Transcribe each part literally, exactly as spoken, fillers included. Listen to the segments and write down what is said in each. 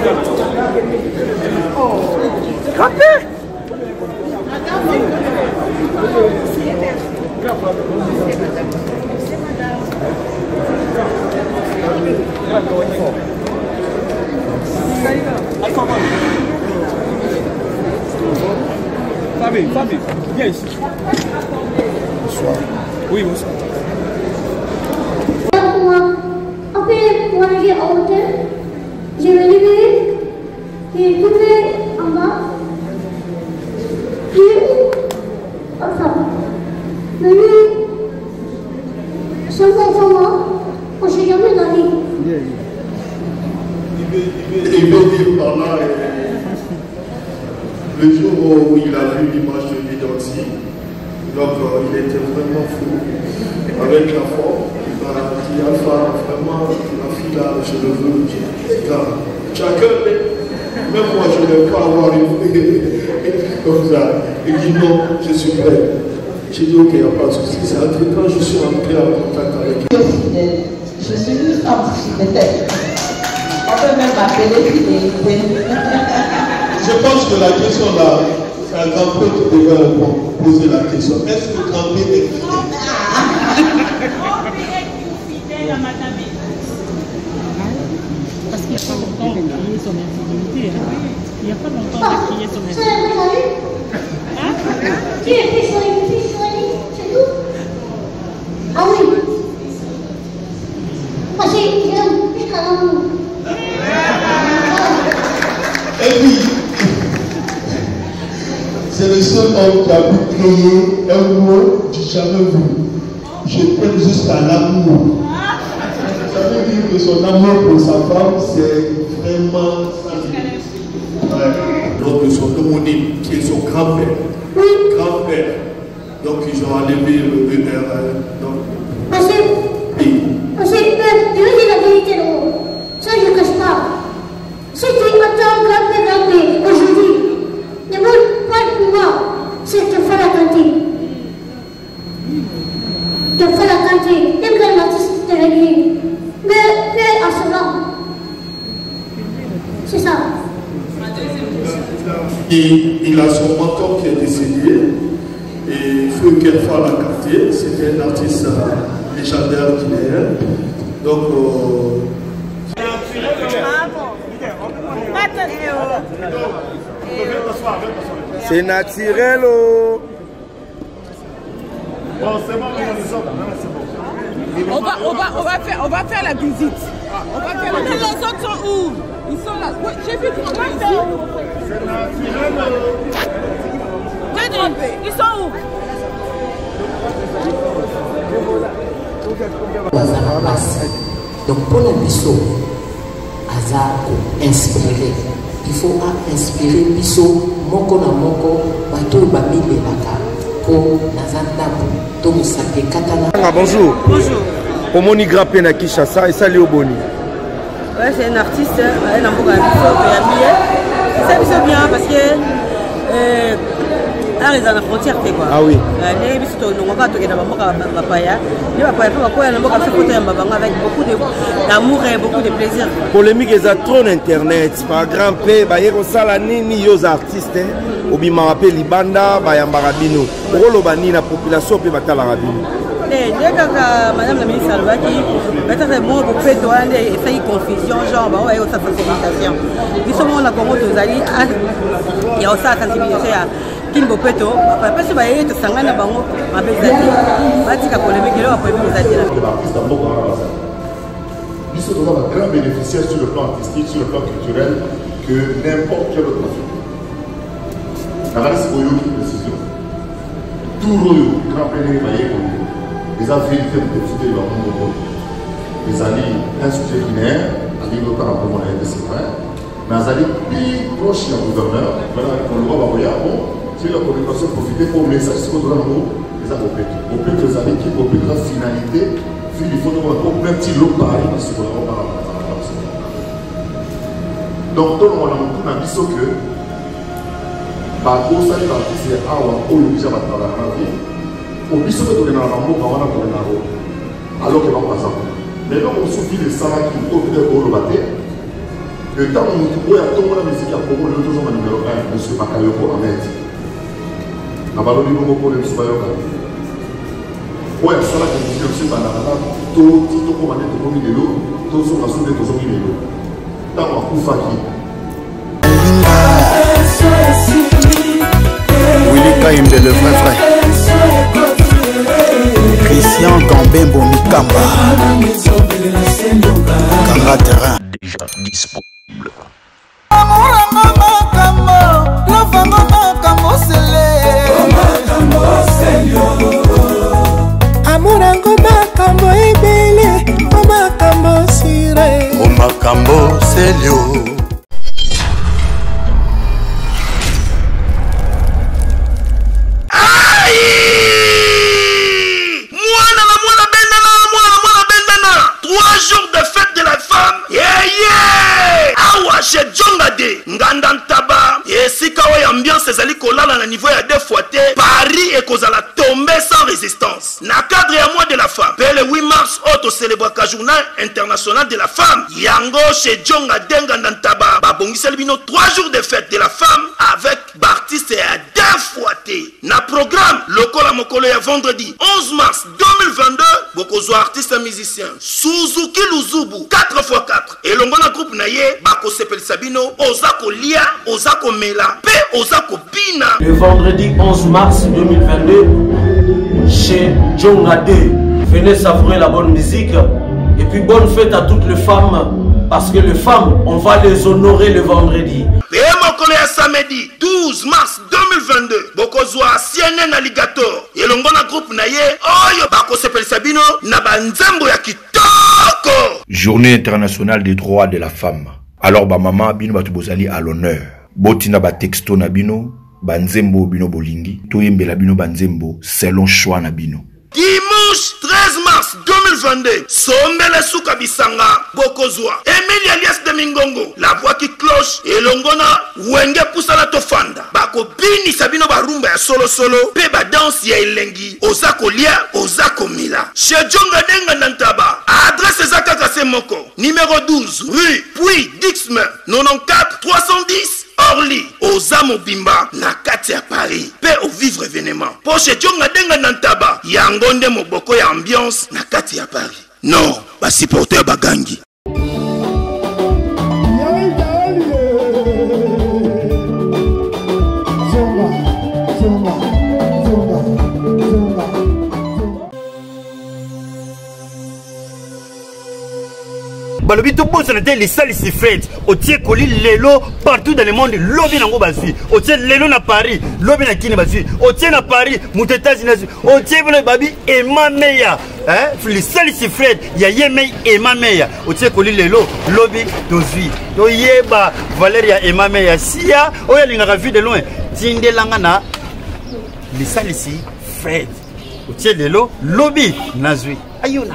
Grappé. Fabien, Fabien, viens ici. Bonsoir. Oui, bonsoir. Après, pour aller en hauteur, je vais lever et tomber en bas. Puis, enfin, venu, sans moi, sans moi, on ne s'est jamais donné. Il veut dire par là, le jour où il a vu l'image de Guidanti, donc euh, il était vraiment fou avec la forme. Il a dit Alpha, vraiment, la fille là, je le veux. Chacun, même moi, je ne vais pas avoir une fille comme ça. Il dit non, je suis prêt. J'ai dit ok, il n'y a pas de souci. C'est entre quand je suis entré en contact avec lui. Je suis juste en fidèle. On peut même m'appeler fidélité. Je pense que la question là, c'est un grand peu qui devait poser la question. Est-ce que le grand P est fidèle? Parce qu'il n'y a pas longtemps de crier son infidélité. Hein. Il n'y a pas longtemps de crier son infidélité. Hein? Qui est pris sur les petits sur les lits, c'est tout? Ah oui. Parce que j'ai un petit calamou. Et puis, c'est le seul homme qui a pu créer un mot du jamais vu. Je t'aime jusqu'à l'amour. Ça veut dire que son amour pour sa femme, c'est vraiment ça. Ouais. Donc, son homonyme, qui est son grand-père. Grand-père. Donc, ils ont enlevé le bébé. Donc, Parce que, parce que, euh, je vais dire la vérité, non. Ça, je ne cache pas. Si tu attends grand-père, grand-père, aujourd'hui, ne me parle pour moi, c'est te faire la cantine. Te faire la cantine, même quand l'artiste te réveille. Mais, mais à cela. C'est ça. il, il a son mentor qui est décédé. Et Feu Kerfa Lacarté, c'était un artiste euh, légendaire guinéen. Donc, euh, c'est naturel. Oh. bon, c'est bon, on va, on, va, on, va faire, on va faire la visite. On va faire la visite. Les autres sont où? Ils sont là. Oui, j'ai vu qu'ils sont ici. c'est naturel. Ils sont où? Donc pour le biseau, Azako inspiré. Il faut inspirer biseau, moko na moko, bato bamile laka, ko nazandabu, to musake katana. Bonjour. Bonjour. Omoni Grappé na Kinshasa et Sali Oboni. Ouais, c'est un artiste, elle a beaucoup de c'est bien parce que euh, art est dans la frontière quoi. Ah oui. Les bisous nous on va toquer dans ma boca papaya. Les papaya pas quoi, on va faire photo avec beaucoup de d'amour et beaucoup de plaisir. Polémique est trop internet. Par grand P, ba yeko sala nini yo artistes obima rappel libanda ba yambara bino. Rolo bani na population pe batala rabino. Madame la ministre Salvaki, peut-être bon pour faire toi et ça y confusion genre bah ouais ça sensibilisation. Ils sont là comme aux ali il y a aussi sensibilisation à Kimbo Peto parce que bah il te sangana bango ma bezali batika polémique là après vous allez là. Nous sommes un grand bénéficiaire sur le plan artistique, sur le plan culturel que n'importe quel autre Africain. La valise c'est une précision. Tout le grand bénéficiaire les affaires de députés de monde, les alliés, un sujet guinéen, à niveau par rapport à la citoyen, mais les alliés plus proches du gouverneur, voilà, qu'on le voit, bon, c'est la communication profiter pour le message, c'est qu'on doit les avocats. Au plus que les alliés qui ont plus de finalité, il faut nous voir même si l'eau pareil, parce qu'on va par rapport à la donc, tout le monde a dit que, par contre, ça, c'est à ou au déjà va travailler dans la vie. Au biso que tu as alors que va passer. Mais là, on souffle les salades qui ont été au bateau. Les Mais quand on trouve la musique à Congo, le toujours numéro un, M. Bakayoko Ahmed. Na balobi bongo pour le Subayoka. Ouais, ça la confusion c'est pas là. Tout tout comme on est tout mis de l'eau, tout sur la soude de tout mis de l'eau. Tant on kufa qui. Willy Kaimbe le vrai frère. Christian Gambembo Mikamba. Kanga terrain. Déjà disponible. Amour, maman, maman, love, maman, maman, amour makambo ebele makambo sire makambo selio mwana na mwana bendana mwana mwana bendana trois jours de fête de la femme yeah yeah awa chez Jongade nganda ntaba esika oyo ambiance ezali kolala na niveau ya deux fois te Paris ekozala tomber sans résistance na cadre ya mois de la femme pe le huit mars auto célébraka journal international de la femme yango chez Jongade nganda ntaba babongiseli bino trois jours de fête de la femme avec bartiste ya deux fois te na programme lokola mokolo ya vendredi onze mars deux mille vingt-deux bokozwa artiste musicien Suzuki Luzubu quatre fois quatre elongo na groupe na ye bakosepelisa bino ozako lia ozako mela pe ozako bina. Le vendredi onze mars deux mille vingt-deux chez Jongade, venez savourer la bonne musique et puis bonne fête à toutes les femmes parce que les femmes on va les honorer le vendredi. Et mokolo ya samedi douze mars deux mille vingt-deux bokozwa C N N Alligator elongo na groupe na ye oyo bakosepelisa bino na banzembo ya kitoko. Journée internationale des droits de la femme. Alors ba mama bino batu bozali à l'honneur. Botina ba texto na bino, banzembo bino bolingi, toyembela bino banzembo selon choix na bino. Dimanche treize mars deux mille vingt-deux, Sombele Souka Bisanga, Bokozwa, Emile alias de Mingongo, la voix qui cloche, et Longona, Wenge Poussala Tofanda, Bako Bini Sabino Barumba ya solo solo, Peba danse ya Elengi, Ozako Lia, Ozako Mila. Chez Djonga Denga Nantaba, adresse Zaka Kase Moko, numéro douze, rue Puy Dixmer, quatre-vingt-quatorze trois cent dix. Orly, Ozamo Bimba, na kati ya Paris, pe au vivre événement. Poche Djonga Denga Nantaba, Yangonde Moboko ya ambiance, na kati ya Paris. Non, ba supporter bagangi. Balobi to bosse na te les salles si Fred otie koli lelo partout dans le monde lobi nango bazui otie lelo na Paris lobi na kini bazui otie na Paris mutetasi na otie bolo babi ema meya hein les salles si Fred ya yemei ema meya otie koli lelo lobi dozui to yeba Valeria ema meya sia oya linga vu de loin tindelanga na les salles si Fred otie lelo lobi nazui ayuna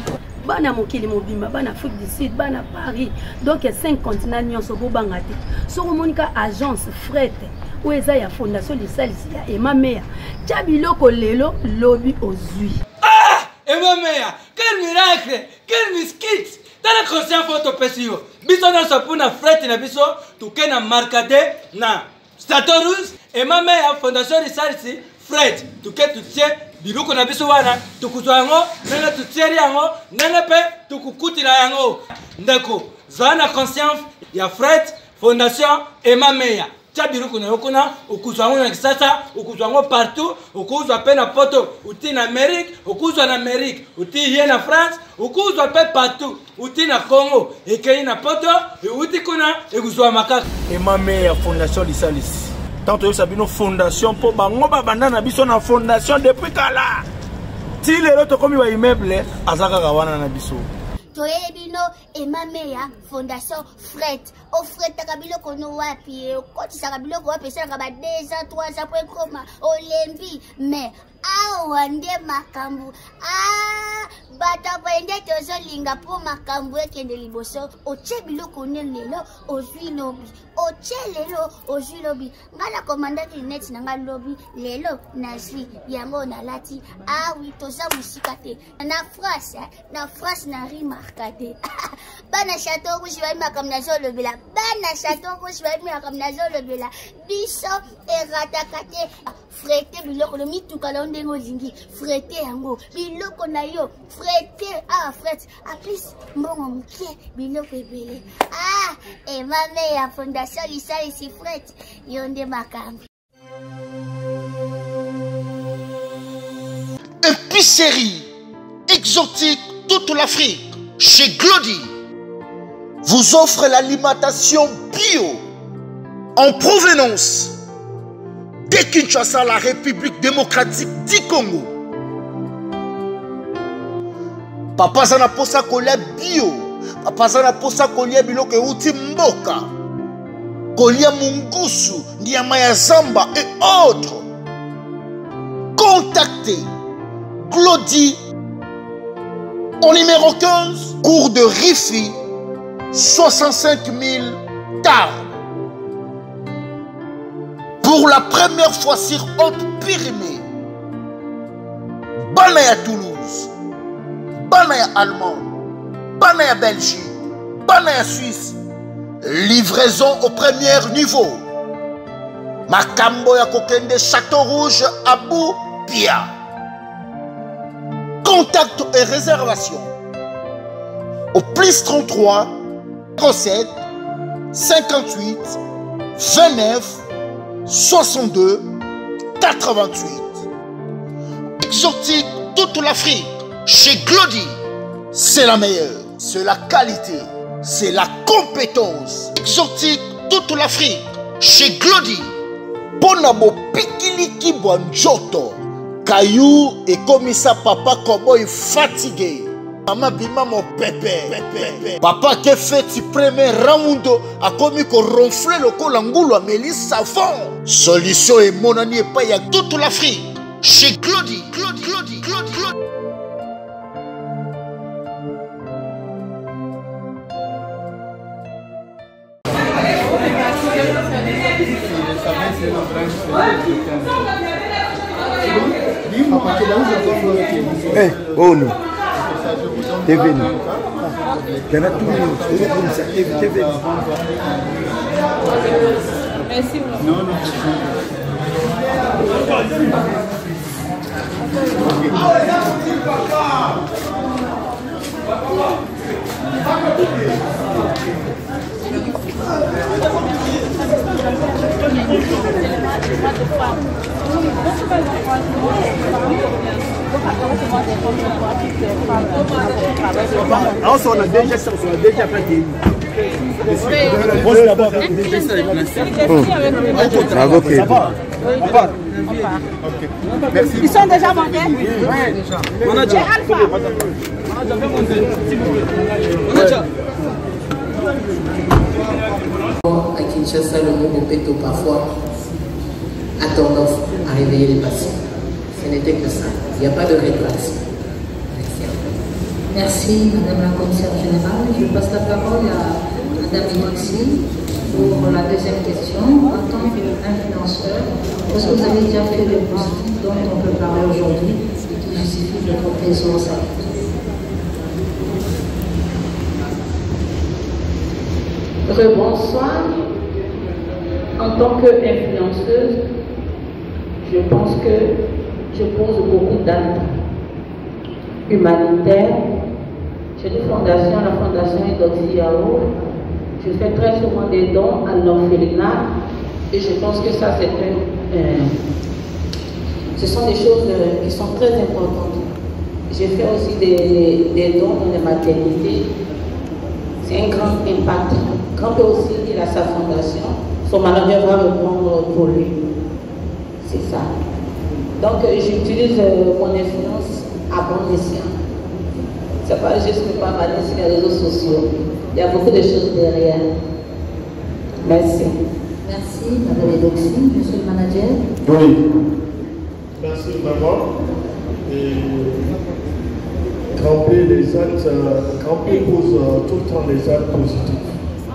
bana mokili mobimba bana Afrique du Sud bana Paris donc cinq continents nyonso bobanga te soko monika agence fret ou eza ya fondation de salisi ya Emma Meya tia biloko lelo lobi ozui. Ah Emma Meya, quel miracle, quel miskit tala conscient photo pesio biso na sapuna fret na biso tuke na markade na Statorus Emma Meya fondation de salisi fret tuke tutie biloko na biso wana tukuzwa yango nana tutieri yango nana pe tukukutila yango ndeko zana conscience ya Fred Fondation Emma Meya tia biloko na yokona ukuzwa yango na kisasa ukuzwa yango partout ukuzwa pe na poto uti na Amerique ukuzwa na Amerique uti ye na France ukuzwa pe partout uti na Congo ekei na poto uti kuna ekuzwa makaka Emma Meya Fondation Lisalis. Tant que ça une fondation pour bango babanda na biso na fondation depuis kala. Ti lelo to komi wa immeuble azaka kawana na biso. Toyele bino Emma Meya Fondation Fred. O Fred takabilo kono wapi ko tisaka biloko wapi sala ba deux ans trois ans pour koma olembi mais awa nde makambu ah bata bende tozo linga po makambu ekende liboso oche biloko ne lelo ozwi lobi oche lelo ozwi lobi ngala commandant net nanga lobi lelo nazwi yango na lati ah oui toza musika te na France na France na remarquate bana château rouge va me comme nazo le bela bana château rouge va me comme nazo le bela biso et ratakate frete biloko le mitu kala ndengo zingi frete yango biloko na yo frete ah frete a plus mbongo mke biloko ebele ah et ma mère fondation Lisa ici frete yonde makambi. Épicerie exotique toute l'Afrique chez Glody vous offre l'alimentation bio en provenance de Kinshasa, la République démocratique du Congo. Papa Zana posa kolia bio, Papa Zana posa kolia biloko euti mboka, kolia mungusu, nyama ya zamba et autres. Contactez Glody au numéro quinze, cours de Rifi, soixante-cinq mille Tarbes. Pour la première fois sur Haute-Pyrénées, Banaya Toulouse, Banaya Allemagne, Banaya Belgique, Banaya Suisse, livraison au premier niveau. Makambo ya Kokende Château Rouge, Abou Pia. Contact et réservation au plus trente-trois, trente-sept, cinquante-huit, vingt-neuf, soixante-deux, quatre-vingt-huit. Exotique toute l'Afrique chez Glody, c'est la meilleure, c'est la qualité, c'est la compétence. Exotique toute l'Afrique chez Glody. Ponabo Pikiliki Bonjoto. Caillou et comme ça papa comment il fatigué. Maman bima mon pépé. Papa qui fait tu premier round a commis qu'on ronfle le col angoulou amélie savon. Solution et mon ami et pas y a toute l'Afrique. Chez Glody, Glody, Glody, Glody, Glody. Eh, oh non. T'es venu. T'en as tout mis. T'es venu. Merci. Non, non. Alors, on a déjà ça, on a déjà prêté. Ils sont déjà montés. Manager Alpha. À Kinshasa, le mot de péto parfois a tendance à réveiller les patients. Ce n'était que ça. Il n'y a pas de rétroaction. Merci Madame la Commissaire Générale. Je passe la parole à Madame Inoxi pour la deuxième question. En tant qu'influenceur, est-ce que vous avez déjà fait le positif dont on peut parler aujourd'hui et qui justifie votre présence à Rebonsoir. En tant qu'influenceuse, je pense que je pose beaucoup d'actes humanitaires. J'ai une fondation, la fondation Idoxi Yao. Je fais très souvent des dons à l'orphelinat et je pense que ça, c'est un, euh, ce sont des choses euh, qui sont très importantes. J'ai fait aussi des, des dons dans les maternités. C'est un grand impact. Quand aussi il a sa fondation, son manager va reprendre pour lui. C'est ça. Donc euh, j'utilise euh, mon influence à bon escient. C'est pas juste me parler sur les réseaux sociaux. Il y a beaucoup de choses derrière. Merci. Merci, Madame Edoxi. Monsieur le manager. Oui. Merci, maman. Et camper les actes, euh, camper pose euh, tout le temps des actes positifs.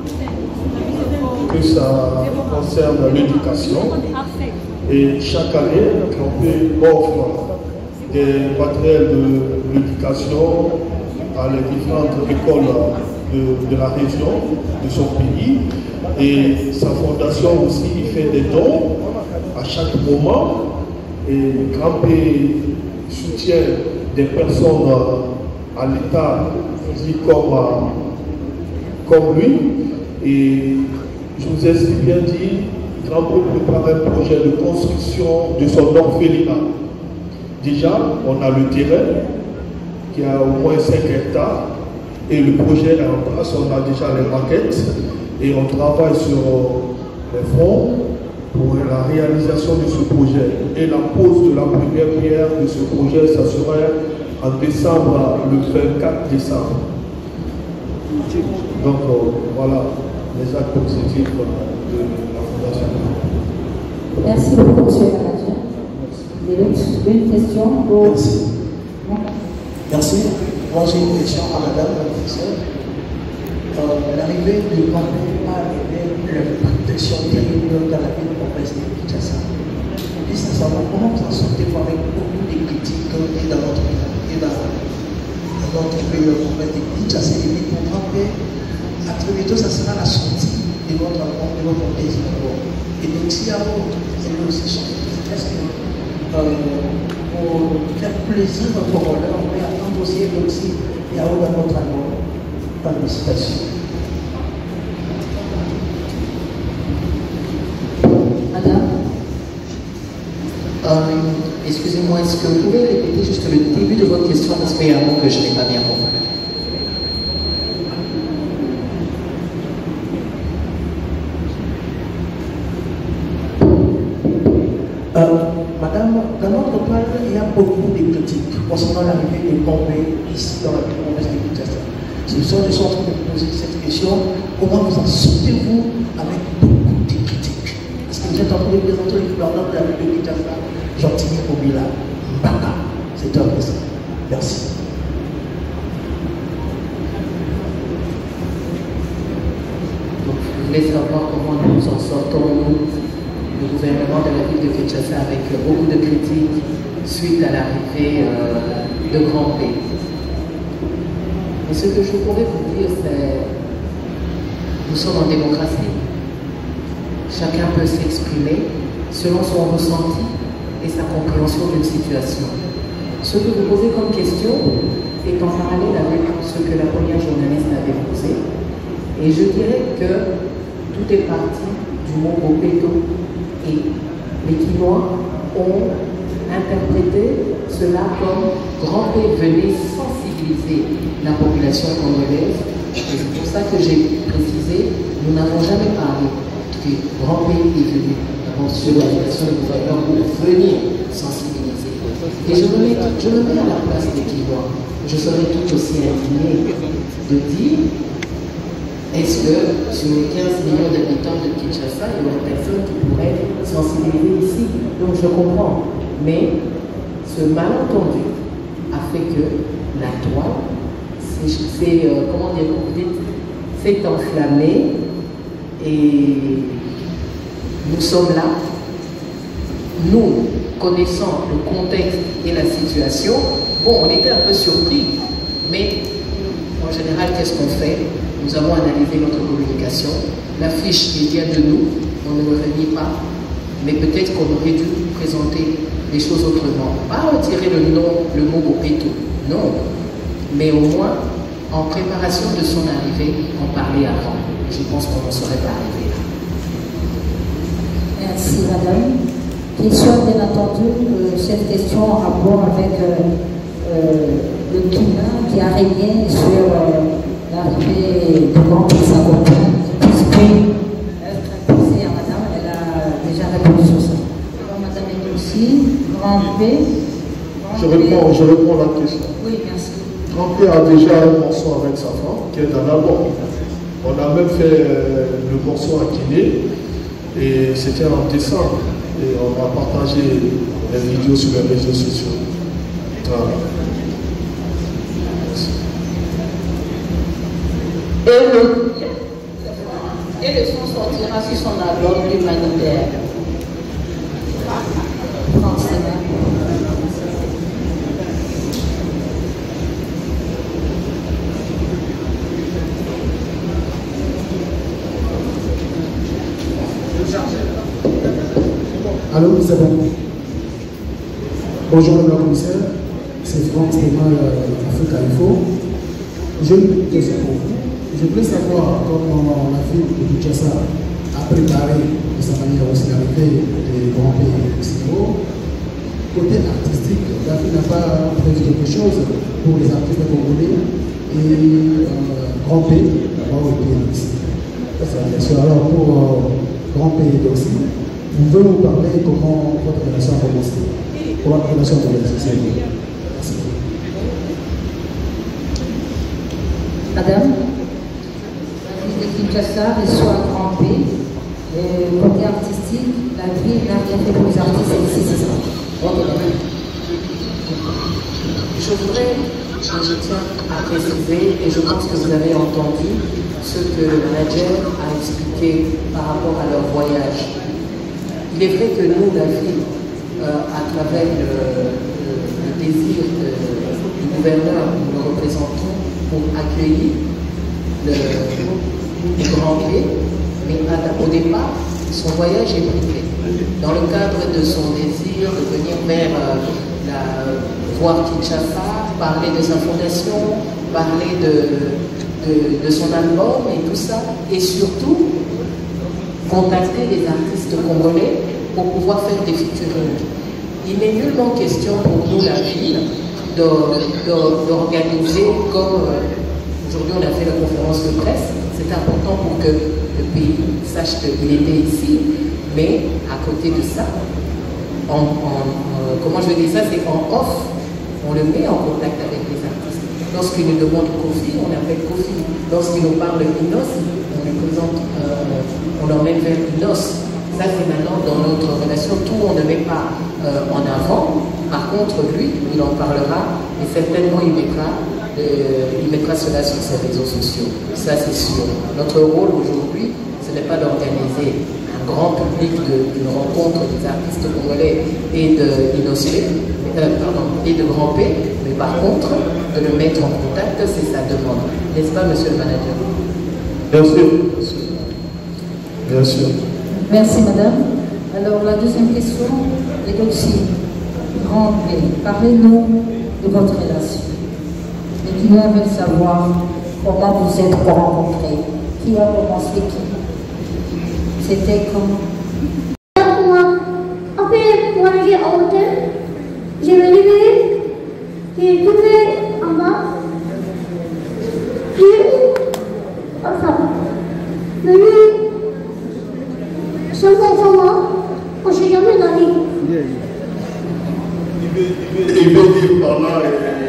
Que ça concerne l'éducation. Et chaque année, camper offre des matériels de l'éducation à les différentes écoles de, de la région, de son pays. Et sa fondation aussi, il fait des dons à chaque moment. Et Grand P soutient des personnes à l'état comme, comme lui. Et je vous ai bien dit, Grand P prépare un projet de construction de son orphelinat. Déjà, on a le terrain qui a au moins cinq hectares et le projet est en place, on a déjà les maquettes et on travaille sur les fonds pour la réalisation de ce projet. Et la pose de la première pierre de ce projet, ça serait en décembre, le vingt-quatre décembre. Donc euh, voilà les actes positifs de la Fondation. Merci beaucoup, M. Canadien. Une question pour... Merci. Merci. Moi, j'ai une question à Madame la professeure. Euh, L'arrivée du Grand P a été une protection terrible dans la ville de Province de Kinshasa. Et ça savoir comment vous en sortez-vous avec beaucoup de critiques et dans notre pays, et dans, dans notre pays de Province de Kinshasa. Et pour Grand P, à très bientôt, ça sera la sortie de votre amour, de votre désir. Et donc, si à vous, elle aussi chanter. Est-ce que euh, pour faire plaisir à notre rôle, on peut attendre aussi et aussi et à vous dans notre amour. Participation. Madame, euh, excusez-moi, est-ce que vous pouvez répéter juste le début de votre question parce qu'il y a un mot que je n'ai pas bien compris. Euh, Madame, dans notre peuple, il y a beaucoup de critiques concernant l'arrivée des bombés ici dans la province de Kinshasa. C'est ça que je suis en train de poser cette question. Comment vous en sortez-vous avec beaucoup de critiques? Parce que vous êtes en train de présenter le gouvernement de la République de Kinshasa, Gentil Mobila, Mbaka. C'est un peu ça. Merci. Donc, vous voulez savoir comment nous en sortons, le gouvernement de la ville de Kinshasa, avec beaucoup de critiques suite à l'arrivée euh, de Grand P. Mais ce que je pourrais vous dire, c'est nous sommes en démocratie. Chacun peut s'exprimer selon son ressenti et sa compréhension d'une situation. Ce que vous posez comme question est en parallèle avec ce que la première journaliste avait posé. Et je dirais que tout est parti du mot Bopeto. Et les Quinois ont interprété cela comme Grand P venait sensibiliser la population congolaise. Et c'est pour ça que j'ai précisé, nous n'avons jamais parlé que Grand P est venu avant sur l'invitation du gouverneur pour venir sensibiliser. Et je me, mets, je me mets à la place des Quinois. Je serais tout aussi indigné de dire est-ce que sur les quinze millions d'habitants de Kinshasa, il y aurait personne qui pourrait sensibiliser ici? Donc je comprends. Mais ce malentendu a fait que la toile s'est, euh, comment dire, s'est enflammée et nous sommes là. Nous, connaissant le contexte et la situation, bon, on était un peu surpris, mais en général, qu'est-ce qu'on fait? Nous avons analysé notre communication. L'affiche est bien de nous, on ne le renie pas, mais peut-être qu'on aurait dû présenter les choses autrement. Pas retirer le nom, le mot Bopeto, non, mais au moins, en préparation de son arrivée, en parler avant. Je pense qu'on ne serait pas arrivé là. Merci Madame. Question bien entendu, euh, cette question en rapport avec euh, euh, le climat qui a régné sur euh, l'arrivée de Grand P Saint-Quentin, puisque elle a posé à Madame, elle a déjà répondu sur ça. Alors Madame est aussi, Grand P. Je réponds, je réponds à la question. Oui, merci. Grand P a déjà un morceau avec sa femme qui est dans l'album. On a même fait euh, le morceau à Guinée et c'était en décembre. Et on a partagé les vidéos sur les réseaux sociaux. Voilà. Et le, et le son sortira sur son album humanitaire. Allô, c'est bon. Bonjour, madame la commissaire. C'est Franck Stéphane Africa Info. J'ai une question pour vous. Je voulais savoir comment la ville de Kinshasa a préparé de sa manière aussi l'arrivée des grands pays occidentaux. Côté artistique, la ville n'a pas prévu quelque chose pour les artistes congolais et euh, grand pays, d'abord au pays d'Occident. Bien sûr, alors pour euh, grand pays d'Occident, vous pouvez nous parler comment votre relation a commencé? Comment votre relation a commencé? Merci. Madame, la ville de Kinshasa reçoit un grand pays. Euh, côté artistique, la ville n'a rien fait pour les artistes ici, c'est ça. Je voudrais, je tiens à préciser, et je pense que vous avez entendu ce que le manager a expliqué par rapport à leur voyage. Il est vrai que nous, la ville, euh, à travers le, le, le désir de, du gouverneur, nous le représentons pour accueillir le, le grand P, mais à, au départ, son voyage est privé. Dans le cadre de son désir de venir vers euh, la, voir Kinshasa, parler de sa fondation, parler de, de, de son album et tout ça, et surtout contacter les artistes congolais pour pouvoir faire des featuring. Il n'est nullement question pour nous, la ville, d'organiser comme euh, aujourd'hui on a fait la conférence de presse. C'est important pour que le pays sache qu'il était ici, mais à côté de ça, en, en, euh, comment je veux dire ça, c'est en off, on le met en contact avec les artistes. Lorsqu'il nous demande Kofi, on appelle Kofi. Lorsqu'il nous parle d'Inos, on lui présente, euh, on l'emmène vers Inos. Ça c'est maintenant dans notre relation, tout on ne met pas euh, en avant. Par contre, lui, il en parlera et certainement il mettra, euh, il mettra cela sur ses réseaux sociaux. Ça c'est sûr. Notre rôle aujourd'hui, ce n'est pas d'organiser un grand public d'une rencontre des artistes congolais et de Inosé, euh, pardon, et de Grand P, mais par contre, de le mettre en contact, c'est sa demande. N'est-ce pas, monsieur le manager? Bien sûr. Bien sûr. Bien sûr. Merci, madame. Alors, la deuxième question est aussi Grand P. Parlez-nous de votre relation. Les clients veulent savoir comment vous êtes rencontrés. Qui a commencé qui? C'était comment? Moi, après, moi j'ai à hauteur, je me levé, j'ai tourné en bas, puis, enfin, mais lui, c'est mon moment, on ne s'est jamais donné. Il veut dire par là,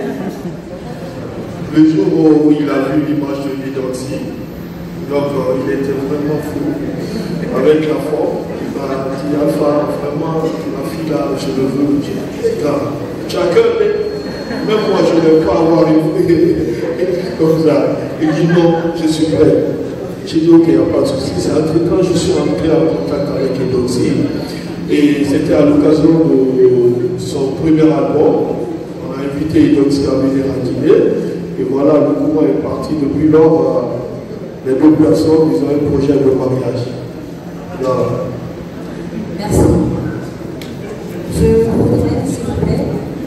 le jour où il a vu l'image de Guidoxy, donc euh, il était vraiment fou avec la forme. Il m'a dit Alpha, vraiment, la fille là, je le veux. Chacun, même moi je ne vais pas avoir une fille comme ça. Il dit non, je suis prêt. J'ai dit ok, il n'y a pas de souci. C'est entre quand je suis entré en contact avec Guidoxy. Et c'était à l'occasion de son premier album. On a invité Guidoxy à venir à dîner. Et voilà, le courant est parti. Depuis lors, les deux personnes, ils ont un projet de mariage. Voilà. Merci. Je voudrais, s'il vous plaît,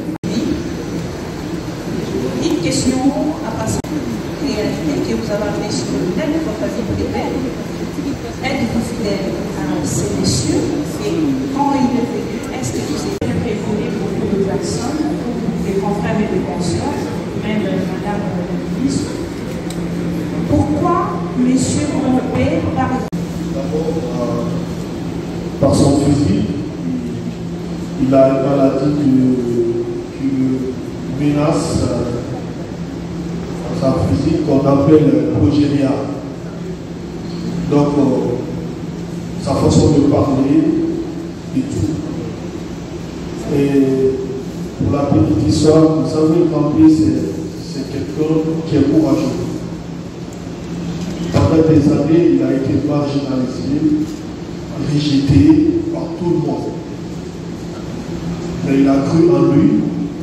une question à passer réalité que vous avez amenée sur le thème de votre vie privée. Êtes-vous fidèle à ces messieurs et quand il est venu, est-ce que vous avez prévenu beaucoup de personnes, des confrères et des consoeurs, même madame la ministre? Pourquoi monsieur Pompé, par D'abord, euh, par son physique, il a une maladie qui, qui menace euh, sa physique qu'on appelle progénia. Donc, euh, sa façon de parler et tout. Et pour la petite histoire, vous savez, Grand-P, c'est quelqu'un qui est courageux. Pendant des années, il a été marginalisé, rejeté par tout le monde. Mais il a cru en lui,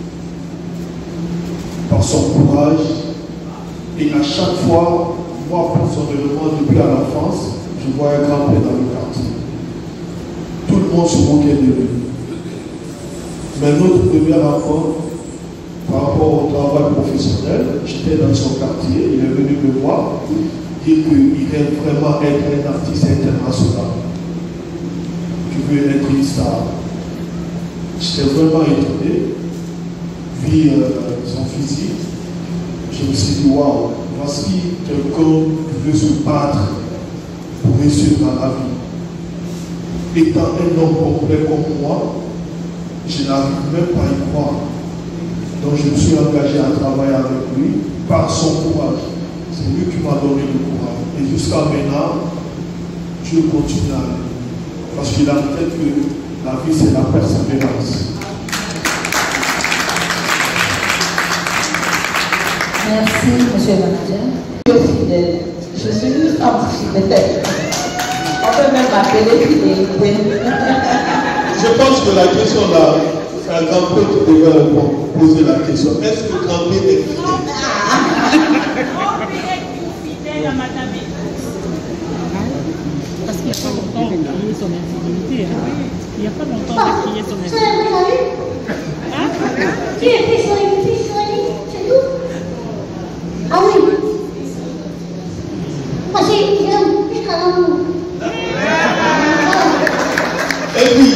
par son courage, et à chaque fois, moi personnellement, depuis à l'enfance, je vois un Grand-P dans le quartier. Tout le le monde se moquait de lui. Mais notre premier rapport, par rapport au travail professionnel, j'étais dans son quartier, il est venu me voir, dire qu'il aime vraiment être un artiste international. Je veux être une star. J'étais vraiment étonné, vu euh, son physique. Je me suis dit, waouh, voici quelqu'un qui veut se battre pour réussir dans la vie. Étant un homme complet comme moi, je n'arrive même pas à y croire. Donc je me suis engagé à travailler avec lui par son courage. C'est lui qui m'a donné le courage. Et jusqu'à maintenant, Dieu continue à aller. Parce qu'il a peut-être que la vie, c'est la persévérance. Merci, monsieur le manager. Je suis fidèle. Je suis juste anti-fidèle. On peut même m'appeler fidélité. Je pense que la question là, c'est un grand peu qui devrait poser la question. Est-ce que grand P est fidèle? Grand P est fidèle à madame. Parce qu'il n'y a pas longtemps qu'il y ait son infidélité. Il n'y a pas longtemps qu'il y ait son infidélité. Hein? Qui était sur une fille sur une ligne, c'est tout? Ah oui. Parce que j'aime jusqu'à l'amour. Et puis,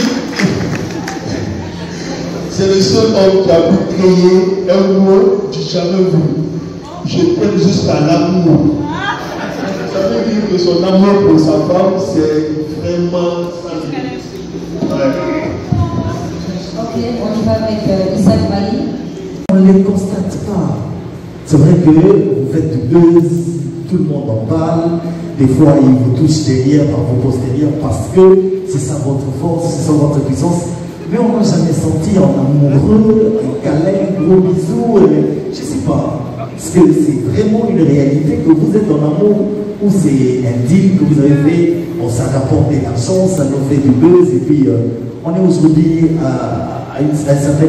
c'est le seul homme qui a pu créer un mot du jamais vu. Je t'aime jusqu'à l'amour. Ça veut dire que son amour pour sa femme, c'est vraiment ça. Ouais. Ok, on y va avec euh, Issa Bali. On ne les constate pas. C'est vrai que vous faites du buzz, tout le monde en parle. Des fois, ils vous touchent derrière par vos postérieurs parce que c'est ça votre force, c'est ça votre puissance. Mais on n'a jamais senti en amoureux, un câlin, gros bisous, euh, je ne sais pas. Est-ce que c'est vraiment une réalité que vous êtes en amour ou c'est un deal que vous avez fait, on ça rapporte de l'argent, ça nous fait du buzz et puis euh, on est aujourd'hui à, à une à certaine...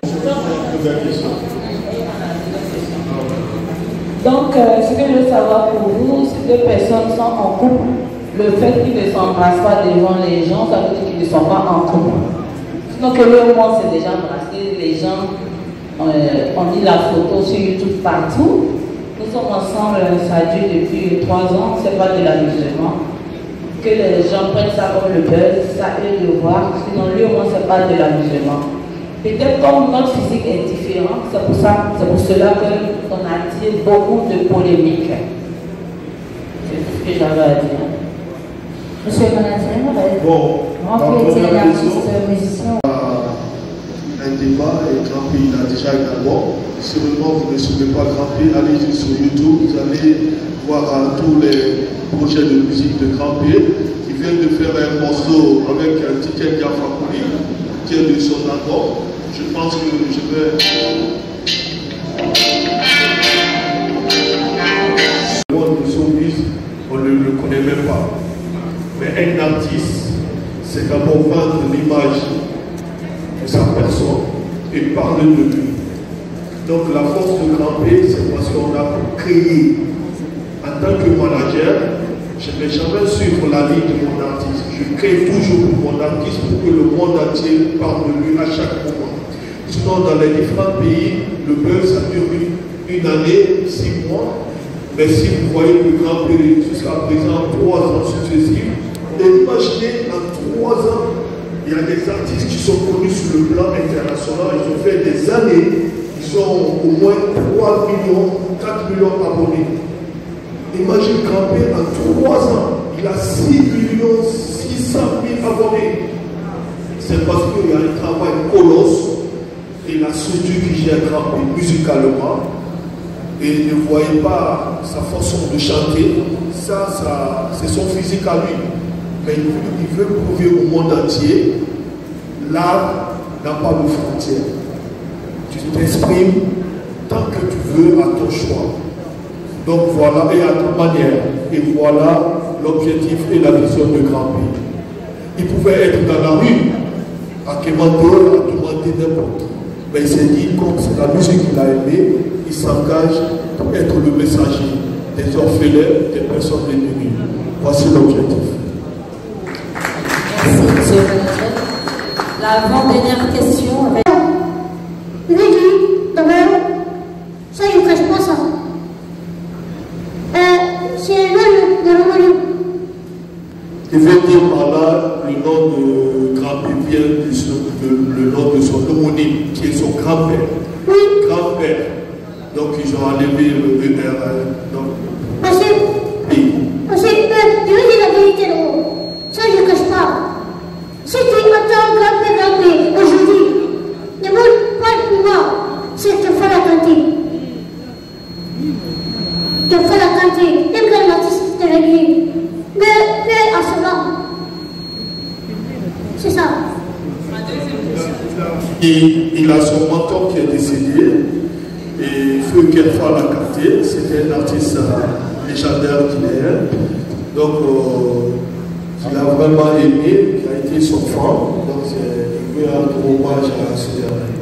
Donc, euh, ce que je veux savoir pour vous, si deux personnes sont en couple, le fait qu'ils ne s'embrassent pas devant les gens, ça veut dire qu'ils ne sont pas en couple. Sinon que le monde s'est déjà embrassé, les gens euh, ont mis la photo sur YouTube partout. Nous sommes ensemble, ça dure depuis trois ans, c'est pas de l'amusement. Que les gens prennent ça comme le buzz, ça eux de voir, sinon lui au moins c'est pas de l'amusement. Peut-être comme notre physique est différent, c'est pour ça, c'est pour cela qu'on attire beaucoup de polémiques. C'est tout ce que j'avais à dire. Monsieur le manager, bon, on peut être un artiste musicien. Un débat et Grand P il a déjà également. Si vraiment vous ne suivez pas Grand P, allez sur YouTube, vous allez voir uh, tous les projets de musique de Grand P. Il vient de faire un morceau avec un Ticket Gafakouli qui est de son album. Je pense que je vais. Le monde de showbiz, on ne le connaît même pas. Mais un artiste, c'est d'abord vendre l'image de sa personne et parler de lui. Donc la force de Grand P, c'est parce qu'on a créé, en tant que manager, je ne vais jamais suivre la ligne de mon artiste. Je crée toujours pour mon artiste pour que le monde entier parle de lui à chaque moment. Sinon, dans les différents pays, le buzz, ça dure une, une année, six mois. Mais si vous voyez que Grand P, jusqu'à présent, trois ans successifs, et imaginez, en trois ans, il y a des artistes qui sont connus sur le plan international, ils ont fait des années, ils ont au moins trois millions, quatre millions d'abonnés. Imagine Grand P en trois ans, il a six millions six cent mille abonnés. C'est parce qu'il y a un travail colosse et la structure qui gère Grand P musicalement. Et ne voyez pas sa façon de chanter, ça, ça c'est son physique à lui. Mais il veut, il veut prouver au monde entier, l'art n'a pas de frontières. Tu t'exprimes tant que tu veux à ton choix. Donc voilà, et à ta manière. Et voilà l'objectif et la vision de Grand P. Il pouvait être dans la rue, à Kémando, à demander n'importe. Mais il s'est dit, comme c'est la musique qu'il a aimée, il s'engage pour être le messager des orphelins, des personnes démunies. Voici l'objectif. Merci, monsieur le manager. Avant-dernière question. Avec... Il est dit, d'abord, ça je ne cache pas ça. Euh, c'est le nom de l'homonyme. Il veut dire par là le nom de grand-père, le nom de son homonyme, qui est son grand-père. Oui. Grand-père. Donc ils ont enlevé le E R. Donc... Parce que, oui. parce que, euh, je vais dire la vérité, non. Ça je ne cache pas. Si tu attends grand-père, grand-père, aujourd'hui, ne montre pas pour moi, c'est que tu fais la cantine. Tu fais la cantine, et que l'artiste de l'église. Mais, mais à cela. C'est ça. Il, il a son mentor qui est décédé, et Feu Kerfa l'a capté, c'était un artiste légendaire guinéen. Donc, euh, il a vraiment aimé, il a été son fan, donc il veut rendre hommage à ce dernier.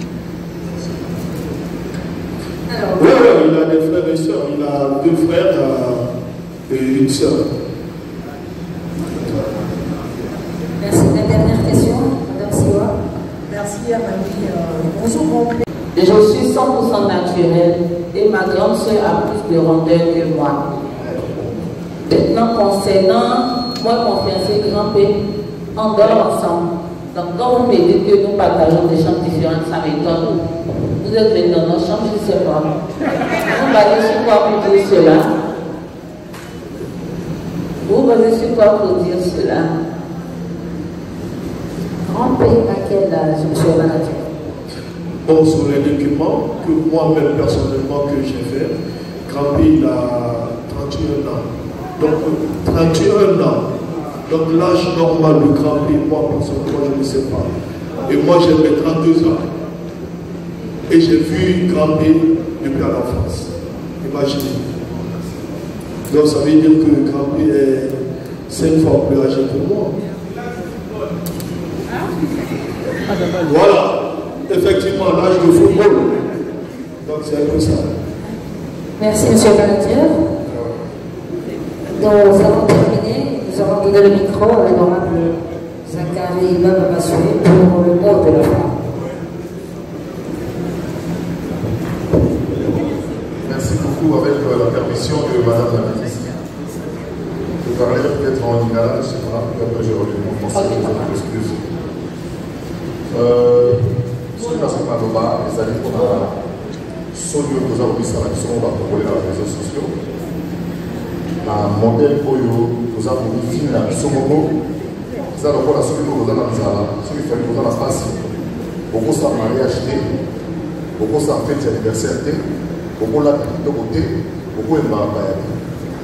Oui, ouais, il a des frères et sœurs, il a deux frères euh, et une sœur. Merci. La dernière question, Madame Siwa. Merci à Mamie. Euh, bonjour, complet. Je suis cent pour cent naturelle et ma grande soeur a plus de rondeur que moi. Maintenant, concernant moi et mon fiancé grand-père, on dort ensemble. Donc, quand vous me dites que nous partageons des chambres différentes, ça m'étonne. Vous êtes venus dans nos chambres, je ne sais pas. Vous basez sur quoi pour dire cela? Vous basez sur quoi pour dire cela? Grand-père, à quel âge, monsieur Manager? Bon, sur les documents que moi-même personnellement que j'ai fait, grand-père il a trente et un ans. Donc, trente et un ans. Donc, l'âge normal de grand-père, moi personnellement, je ne sais pas. Et moi, j'ai fait trente-deux ans. Et j'ai vu grand-père depuis à l'enfance. Imaginez. Donc, ça veut dire que grand-père est cinq fois plus âgé que moi. Voilà. Effectivement, l'âge de football. Donc c'est un peu ça. Merci, monsieur le manager. Nous avons terminé. Nous avons donné le micro à l'honorable Zachary Baba-Bassoué pour le mot de la fin. Merci beaucoup. Avec euh, la permission de madame la ministre, je parlerai peut-être en lingala, je ne sais pas, puis après j'ai relu mon français, je vous excuse. Euh, soki nasoki naloba ezali mpona soni oyo toza kobisana biso bakongolela na réseau sociaux na modele oyo toza komifinela biso moko eza lokola soki mo koza na nzala soki fali koza na mpasi okosala mariage te okosala fete ya anniversaire te okolata kitoko te okoyembaka baya te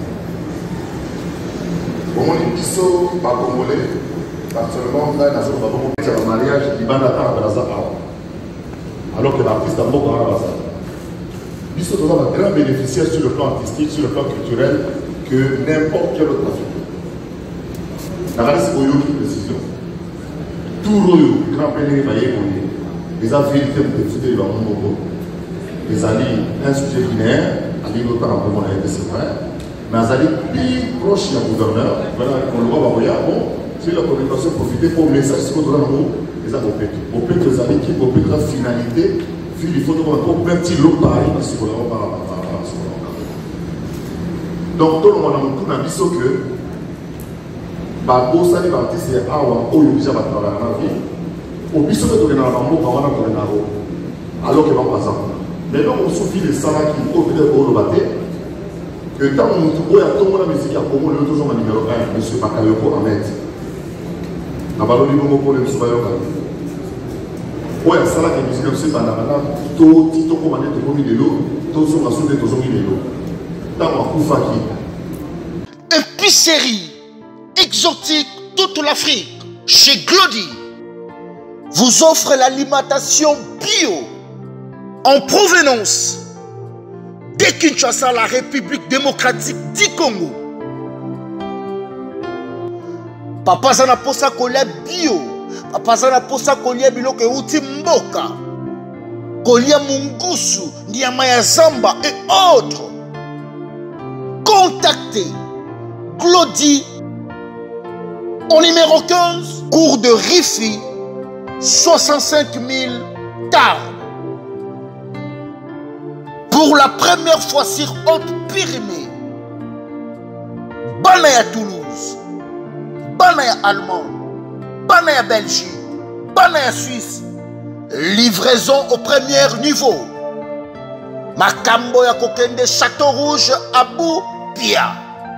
omoni biso bakongole actuellement ngai nazoloba bongo fete ya bamariage libanda ata na belaza awa alors que l'artiste a beaucoup à la Nous sommes un grand bénéficiaire sur le plan artistique, sur le plan culturel, que n'importe quel autre Africain. La race est une précision. Tout le grand pèlerin va y aller. Les affinités pour étudier le monde, les alliés, un sujet guinéen, alliés d'autant en commun avec c'est vrai, mais les alliés plus proches du gouverneur, voilà, on le voit, bon, c'est la communication profiter pour le message, c'est qu'on doit les accompagner. Au plus de années qui ont la finalité, il faut qu'on ait un petit lot pareil parce qu'on va pas. Donc, tout le monde a tout dit que Babo Sali Baptiste est Awa, où il y a déjà travaillé dans la vie. Au plus, on est dans la bambou, on va dans la alors qu'il va pas ça. Mais donc, on souffle de ça qui est au bout de l'eau que tant qu'on a tout le monde la musique à Congo, le toujours numéro un, M. Bakayoko Ahmed. Na baloni bongo pour les Soubayoka. Ouais, ça là, musique comme ça, banana, tout, tout, comme on est tout comme il est l'eau, tout sur la soude, tout sur il est l'eau. Dans ma koufaki. Épicerie exotique toute l'Afrique, chez Glody, vous offre l'alimentation bio en provenance de Kinshasa, la République démocratique du Congo. Papa Zana posa kolia bio. Papa Zana posa kolia biloko euti mboka. Kolia mungusu, nyama ya zamba et autres. Contactez Glody au numéro quinze, cours de Rifi, soixante-cinq mille d'armes. Pour la première fois sur Haute-Pyrénées, Banaya Toulouse, Banaya Allemand, Banaya Belgique, Banaya Suisse, livraison au premier niveau. Makambo ya Kokende Château Rouge Abou Pia.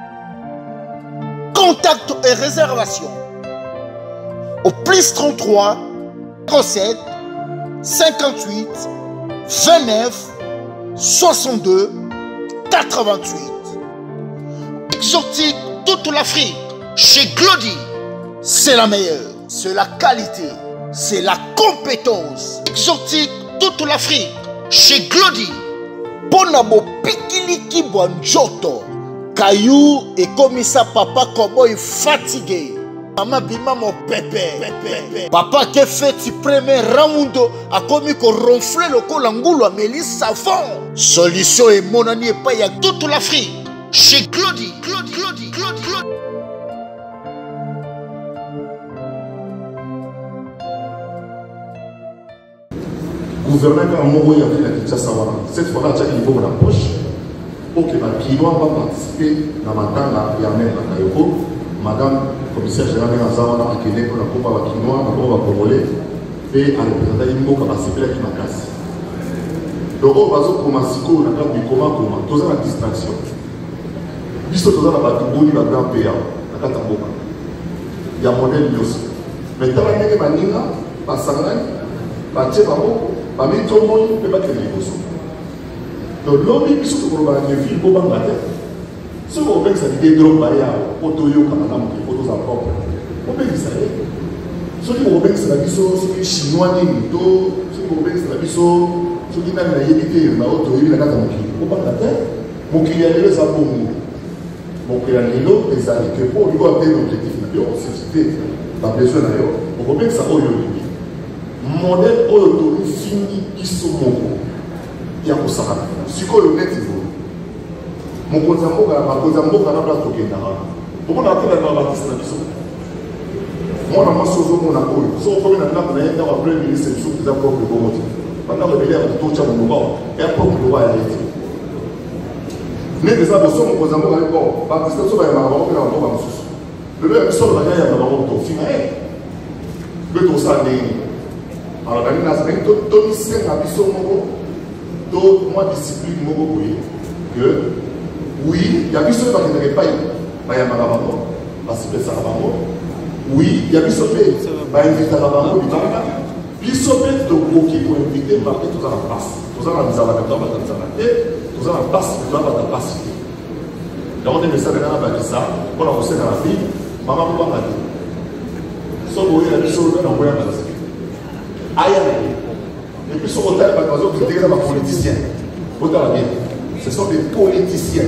Contact et réservation au plus trente-trois, trente-sept, cinquante-huit, vingt-neuf, soixante-deux, quatre-vingt-huit. Exotique toute l'Afrique. Chez Glody, c'est la meilleure. C'est la qualité. C'est la compétence. Exotique toute l'Afrique. Chez Glody. Ponabo Pikiliki Bonjoto. Caillou et comme ça papa cowboy fatigué. Maman bima mon pépé. Papa qui fait tu premier round a commis qu'on ronfle le col angoulou à Mélis savon. Solution et mon ami et pas y a toute l'Afrique. Chez Glody, Glody, Glody, Glody, Glody. Gouverneur a envoyé à la Kinshasa. Cette fois-là, il y a une bonne approche pour que les Kinois va participer dans la matanga et amener la Kayoko. Madame commissaire général de Zawana a quitté pour la Coupe à Kinois, la Coupe à Congolais, et à représenter une mot qui va participer à Kimakasi. Donc, on va se commencer à la carte du comment, comment, tous en distraction. Puisque tous en battu, il va grand P A, la carte à Boka. Il y a un modèle aussi. Mais dans la même manière, pas Sangai, pas Tchébamo, pas Métomo, mais pas Kénégoso. Donc, l'homme qui se trouve dans la ville, il va se si vous avez des drogues, vous pouvez vous faire des photos en propre. Vous pouvez vous faire des ceux qui vous faire des choses, ceux qui sont chinois, ceux qui vous faire des choses, ceux qui ont évité la haute vie, la carte à mon client. Vous pouvez faire mon client est le sabon. Mon client est le les années que pour lui atteindre l'objectif, c'est la besoin d'ailleurs. Vous pouvez faire ça au lieu. Modèle auto fini qui sont mon. Il y a pour ça. Ce qu'on le met, mon Kozambo, ma Kozambo, on a place de Kendara. Pourquoi on a fait la bâtisse de la maison? Moi, on a sauvé mon accord. Si on fait un accord, on a un premier ministre qui est propre de Bomoti. Pendant le délai de tout le monde, et un propre de loi à l'été. Mais des abosons, mon Kozambo, on a un bon. Baptiste, on va y avoir un peu dans le monde. Le même sol, on a un peu de final. Le tout ça, alors, on a un peu de Tony Sen, à Bisson, moi, discipline, mon que. Oui, il y a des choses qui ne sont pas parce que ça va. Oui, il y a des choses qui ne sont pas les sommets de Boki pour inviter marquer tout ça en passe. Tout ça en disant la capitale, tout ça en passe, tout ça en passe. Donc on est message dans la Bakissa, on a reçu dans la ville, maman ne peut pas dire. Sauf que il y a des choses qui ont envoyé à la ville. Aïe, et puis sur l'hôtel, par exemple, vous dites que les politiciens, vous avez bien. Ce sont des politiciens.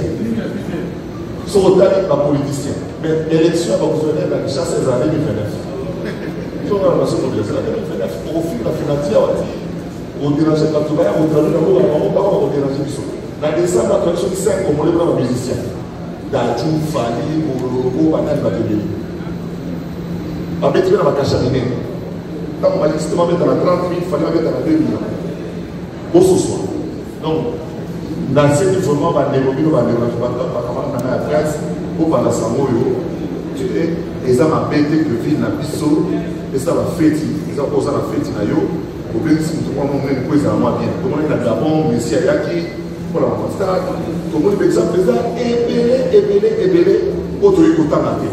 Ils sont autant des politiciens. Mais l'élection va vous donner la chasse des années deux mille vingt-neuf. Ils sont dans la nation de l'année deux mille vingt-neuf. Au fil de la financière, on dérange quand tu vas, on dérange l'amour, on dérange les choses. La décembre, la traduction de cinq, on les prend musiciens. Dajou, Fali, Morogo, Banal, Batébé. On va mettre dans la cacharine. Dans ma liste, on va mettre dans la trente mille, il fallait mettre dans la deux mille. Au ce soir. Donc, dans cette forme, on va développer, on va développer, on va faire la place pour parler à Samoyo. Et ça m'a bêté que ville n'a biso, et ça va fêter, et ça va poser la fête. Au bien, si nous avons une chose à moi bien, comment il y a Gabon, Messi Ayaki, pour la constat, tout le monde peut être présent, ébélé, ébélé, ébélé, pour tout le monde maté.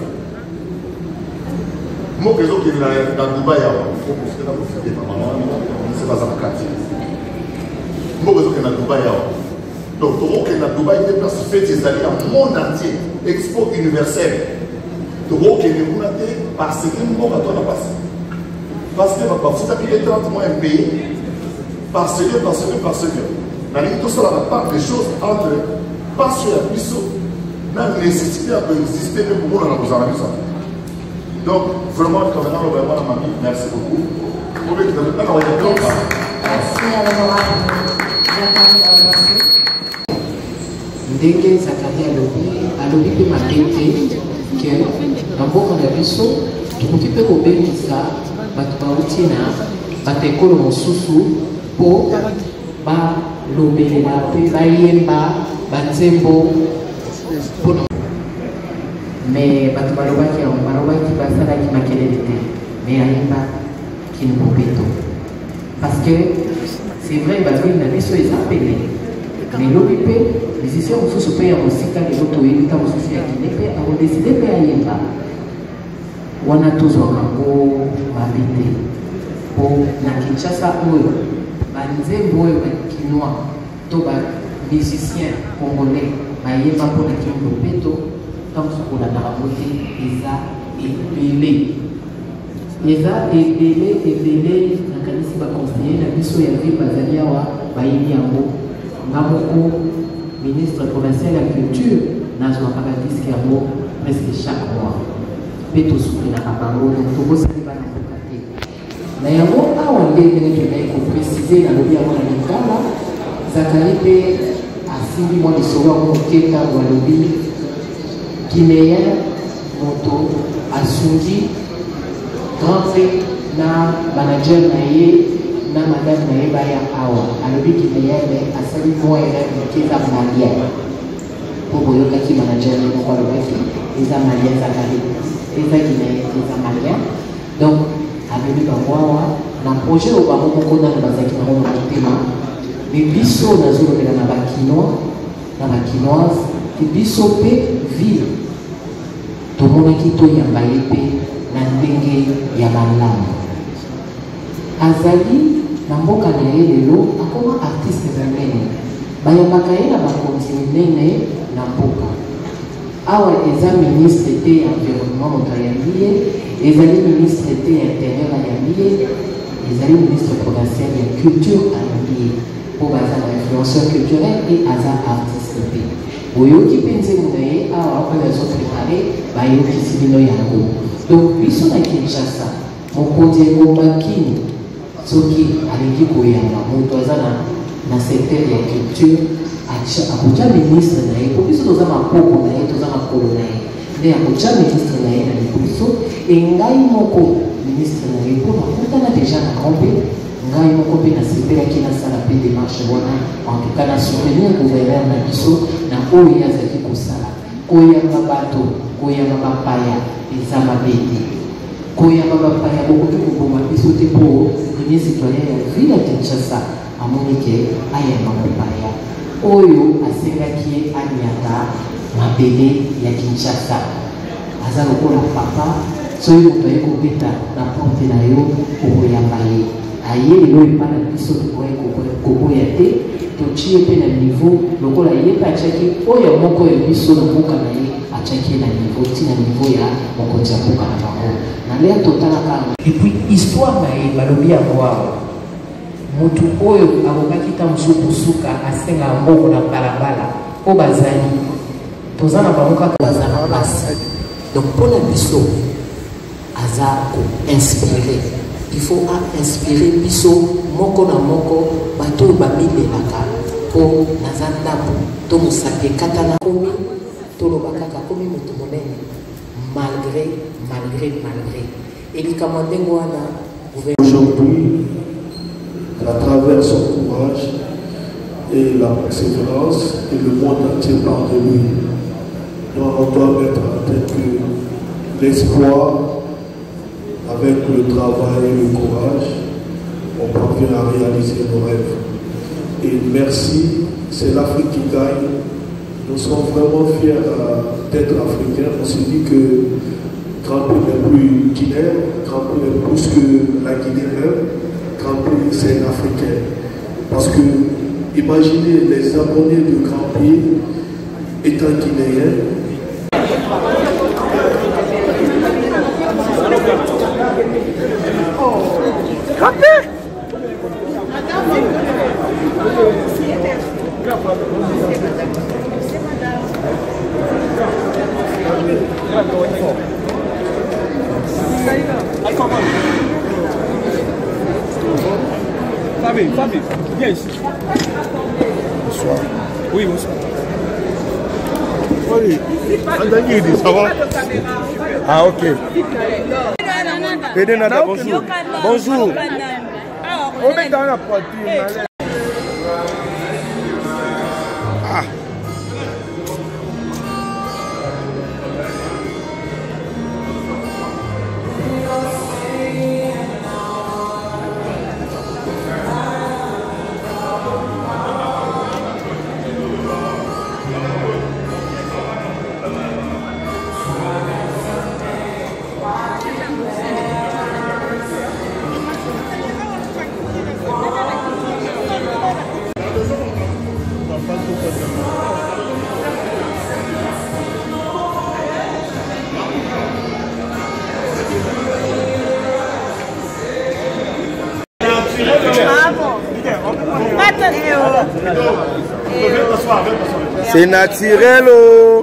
Moi, que qui est dans Dubaï, il faut profiter de profiter de ma maman, c'est pas ça la quartier. Moi, que qui est dans Dubaï, donc, tout le monde qui est dans Dubaï, il déplace fête des alliés au monde entier, expo universel. Tout le monde qui est dans Dubaï, parce que nous avons à passer. Parce que vous avez trente mois un pays, parce que, parce que, parce que, tout ça va pas des choses entre passion et puissance, la nécessité d'exister même pour nous dans nos amis. Donc, vraiment, quand même, vraiment, la mamie, merci beaucoup. Merci à l'honorable Zachary. Ndenge Zachary alobi, alobi pe matete que dans beaucoup de biso, tout petit peu obéir ça. bato bauti na bato ekolo mosusu mpo balobelela mpe bayemba banzembo mpona mais bato balobaki yango balobaki basalaki makelele te mais ayemba kini mopeto parce que c'est vrai bazwi na biso eza pele mais lobi mpe musicien mosusu mpe ya mosika lelo toyebi ta mosusu ya kine mpe akodeside mpe ayemba wana tozwaka ngo mabe te mpo na kinshasa oyo banzembo oyo bakinois to bamusicien congolais bayemba mpona kini mopeto ntango sokolandaka ngo te eza ebele eza ebele ebele nakanisi baconseiller na biso ya ville bazali awa bayebi yango nga moko ministre provincial ya culture nazwaka badiske yango presque chaque mois mpe tosukulaka bango tobosani bana mboka te na yango awa nde ndenge tozali koprécise nalobi yango na lingala zakari mpe asimbi mwa lisolo yango moke ntango alobi guinéen moto asungi grand prix na manager na ye na madame na ye baya awa alobi guinéen me asali mwa eleve moke eza malien mpo boyokaki manager ye moko alobaki eza malien zakari eza guinéen eza malien donc amemi bango awa na projet oyo bango moko nano bazalaki nango na motema me biso nazolobela na bakinois na bakinoise te biso mpe ville tomonaki toyamba ye mpe na ndenge ya malamu azali na mboka na ye lelo akoma artiste monene bayambaka ye na bakonzi minene na mboka awa eza ministre te ya environnement moto ayambi ye ezali ministre te ya intérieur ayambi ye ezali ministre provincial ya culture ayambi ye mpo baza na influenceur culturel e aza artiste te boyoki mpe nzembo na ye awa oyo azoprépare bayokisi bino yango donc biso na kinshasa mokonzi ebombakini soki alingi koyamba moto aza na secteur ya culture akotya ministre na ye po biso toza mapoko na ye toza makolo na ye nde akotya ministre na ye na liboso engai moko ministre na ye mpo nakutana deja na grandpe ngai moko mpe nasepelaki nasala mpe démarche wana entuka na soutenir gouverneur na biso na oyo ye azalaki kosala koyamba bato koyamba bapaya eza mabe te koyamba bapaya bokoki koboma biso te mpo premier citoyen ya ville ya kinshasa amoni ke ayamba mopaya oyo asengaki ye aniaka mabele ya kinshasa aza lokola papa soki moto aye kobeta na porte na yo okoyamba ye aye lelo epa na biso tokoki koboya te totie mpe na niveau lokola ye mpe atiaki oyo moko ya biso na mboka na ye atiaki ye na niveau ntina niveau ya mokonzi ya mboka na bango na lea totalaka epuis histoire na ye balobi yango awa motu oyo akokaki ta mosusu kosuka asenga mbongo na balabala mpo bazali toza na bango kaka baza na place donc mpona biso aza koinspire il faut inspirer biso moko na moko bato oyo bamibelaka mpo naza ndambo to mosapi ekatana komi toloba kaka komi moto monene malgré malgré malgré elikambo ndenge wana aujourd'hui à travers son courage et la persévérance et le monde entier parle de lui. Donc on doit mettre en tête que l'espoir, avec le travail et le courage, on parvient à réaliser nos rêves. Et merci, c'est l'Afrique qui gagne. Nous sommes vraiment fiers d'être africains. On se dit que Grand Prix n'est plus guinéen, Grand Prix est plus que la Guinée même. Grand Prix, c'est africain. Parce que, imaginez les abonnés de Grand Prix étant guinéens. Fabien, Fabien, viens ici. Bonsoir. Oui, bonsoir. Oui. Ça va? Ah, ok. Pede Nada, bonjour. Bonjour. On met dans la poitrine. Ah. C'est naturel. Oh.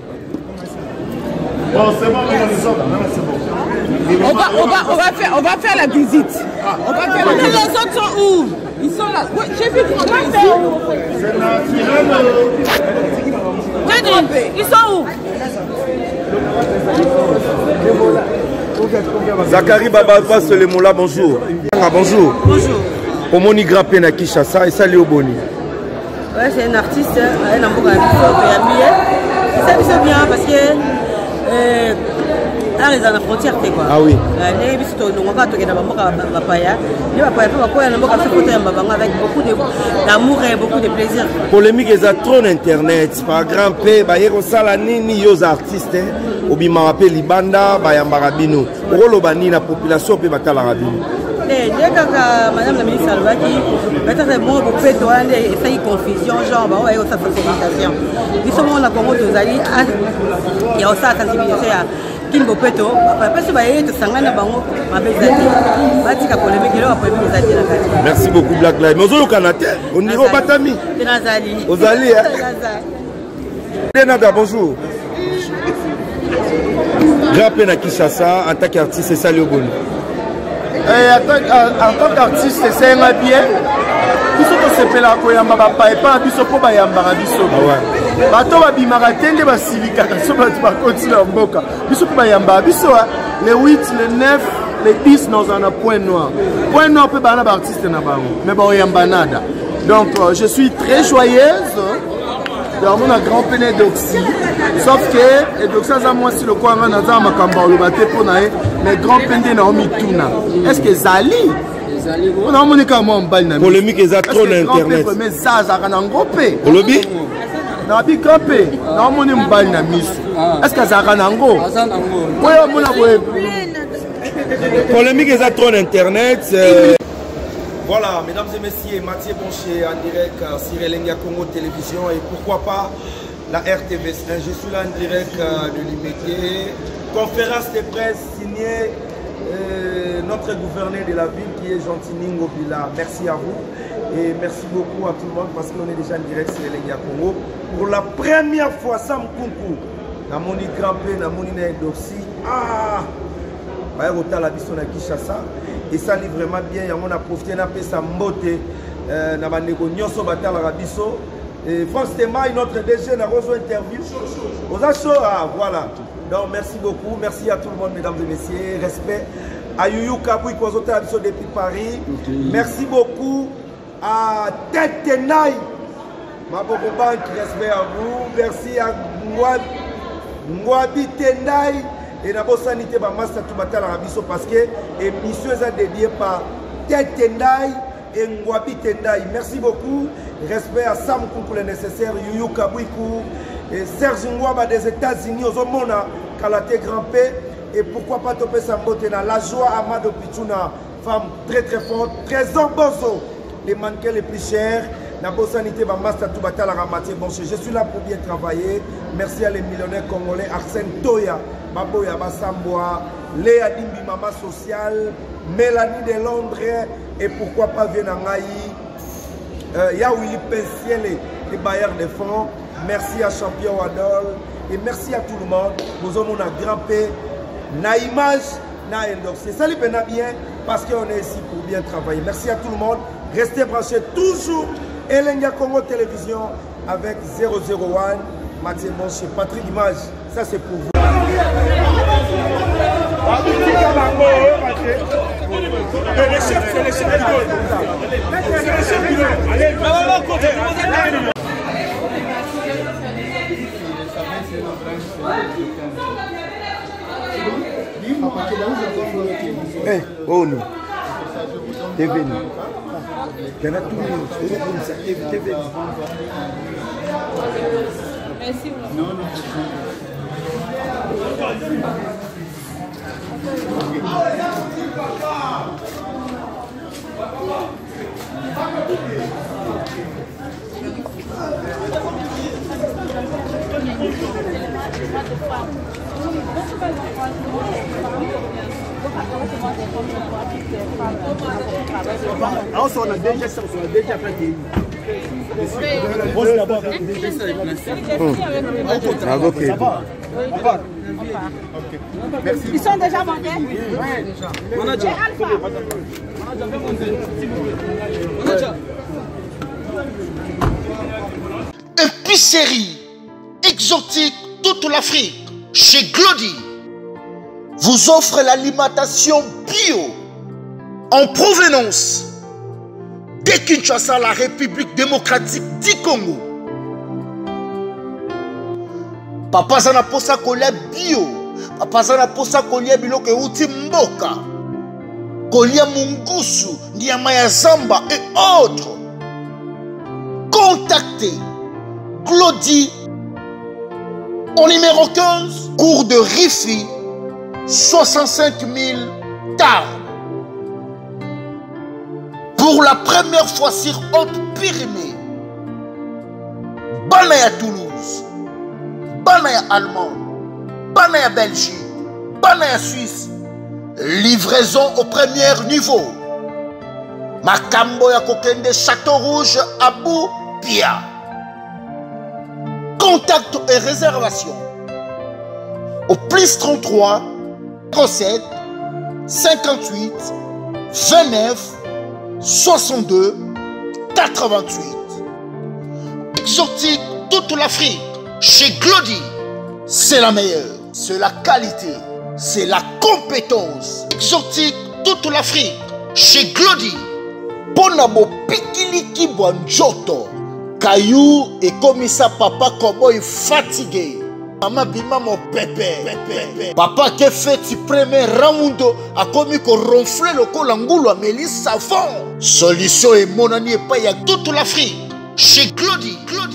Bon, c'est bon, c'est bon. On va, on, va, on, va faire, on va faire la visite. On va faire la visite. Les autres sont où? Ils sont là. Oui, j'ai vu qu'on va faire. C'est naturel. Ils sont où? Zachary Baba passe le mot là, bonjour. Ah, bonjour. Bonjour. Omoni Grappé na Kinshasa et salut au Boni. Ouais, c'est un artiste, un amour à ça c'est bien parce que euh, là, ils sont à la frontière, quoi. Ah oui. Les bisous, nous on va toquer dans ma boca, ma paille. Les ma paille, ma paille, on va faire côté un babanga avec beaucoup d'amour et beaucoup de plaisir. Polémique est à trop d'internet. Par grand P, bah hier au salani ni aux artistes, au bima rappel libanda, bah yambarabino. Rolo bani la population peut battre la rabino. Madame la ministre Salvaki, peut-être bon pour faire toi et ça y confusion genre bah ouais ça sensibilisation. Ils sont on a comment tous aller il y a aussi sensibilisation à Kimbo Peto parce que bah il te sangana bango ma bezati batika polémique là après bezati la kati. Merci beaucoup Black Live. Mozo Kanate, on ira au Batami. Nazali. Ozali. Denada bonjour. Grappé na Kinshasa en tant qu'artiste c'est Sali Oboni. En tant qu'artiste, c'est un bien. Biso to sepela ko yamba ba pa pa biso po ba yamba biso. Bato ba bimara tende ba silika so ba ba continue mboka. Biso po ba yamba biso le huit, le neuf, le dix dans un point noir. Point noir peut ba na ba artiste na ba. Mais ba yamba nada. Donc euh, je suis très joyeuse. Dans mon grand peine d'oxy. Sauf que l'oxy a moi si le coin a dans ma camba le bateau pour naïe. Mais grand peine de Naomi Tuna. Est-ce que Zali? On a mon écart moi en polémique est trop d'internet. Mais ça, ça a un gros P. Lobby? Na bi grand P. Na mon mbal na miss. Est-ce que ça a un gros? Oui, mon a polémique est trop d'internet. Voilà, mesdames et messieurs, Mathieu Boncher en direct sur Elenga Congo Télévision et pourquoi pas la R T V un. Je suis là en direct de Libété. Conférence de presse signée euh, notre gouverneur de la ville qui est Gentil Bila. Merci à vous et merci beaucoup à tout le monde parce qu'on est déjà en direct sur Elenga Congo. Pour la première fois, Sam Kunku, na moni Grampé, na moni Doxy. Ah! Bah, au la vision na Kinshasa. Et ça livre vraiment bien. On a profité de sa mbote. On a négocié batal à Rabisso. Et forcément, notre D G a reçu une interview. Aux achats, ah, voilà. Donc, merci beaucoup. Merci à tout le monde, mesdames et messieurs. Respect à Youyou Kaboui, qui a été depuis Paris. Merci beaucoup à Tête Tenaï. Ma beaucoup banque, respect à vous. Merci à Mwabi Tenaï. Et la bonne sanité, bah, master tout matin à Rabisso parce que l'émission est dédiée par Tête Tendai et Ngwabi Tendai. Merci beaucoup. Respect à Sam pour le nécessaire, Youyou Kabouikou et Serge Ngwaba des États-Unis, aux Omona, Kalate Grand P. Et pourquoi pas Topé Sambotena, la joie Amado Pichuna, femme très très forte, Trésor Bozo, les mannequins les plus chers. La bonne sanité, bah, master tout matin à Ramatier. Bon, je suis là pour bien travailler. Merci à les millionnaires congolais, Arsène Toya. Baboya Bassamboa, Léa Dimbi Mama Social, Mélanie de Londres et pourquoi pas Vienangaï, euh, ya Willy Pensiel les bailleurs de fonds. Merci à Champion Wadol et merci à tout le monde. Nous avons un grand P, na image, na endoxé. Ça lui bien parce qu'on est ici pour bien travailler. Merci à tout le monde. Restez branchés toujours. Elenga Congo Télévision avec zéro zéro un. Mathieu Boncher, Patrick Image. Ça c'est pour vous. Hey, oh non. T'es venu. Il y en a tout le monde. T'es venu. Merci. Non, non. Alors, on a déjà ça, on a déjà fait. Ils sont déjà montés? Épicerie exotique toute l'Afrique chez Glody vous offre l'alimentation bio en provenance de Kinshasa, la République démocratique du Congo. Papa zana posa kolia bio, papa zana posa kolia biloko euti mboka, kolia mungusu, nyama ya zamba et autres. Contactez Glody au numéro quinze, cours de Rifi, soixante-cinq mille Tarbes. Pour la première fois sur Haute-Pyrénées, Banaya Toulouse, Banaya Allemagne, Banaya Belgique, Banaya Suisse, livraison au premier niveau. Makambo ya Kokende Château Rouge, Abou Pia. Contact et réservation au plus trente-trois, trente-sept, cinquante-huit, vingt-neuf, soixante-deux, quatre-vingt-huit. Exotique toute l'Afrique chez Glody, c'est la meilleure, c'est la qualité, c'est la compétence. Exotique toute l'Afrique chez Glody. Ponabo pikiliki bonjoto. Caillou et comme ça papa cowboy fatigué. Maman bima mon pépé. Papa qui fait le premier round a commis qu'on ronfle le col angoulou à Mélis savon. Solution et mon ami et pas y a toute l'Afrique chez Glody.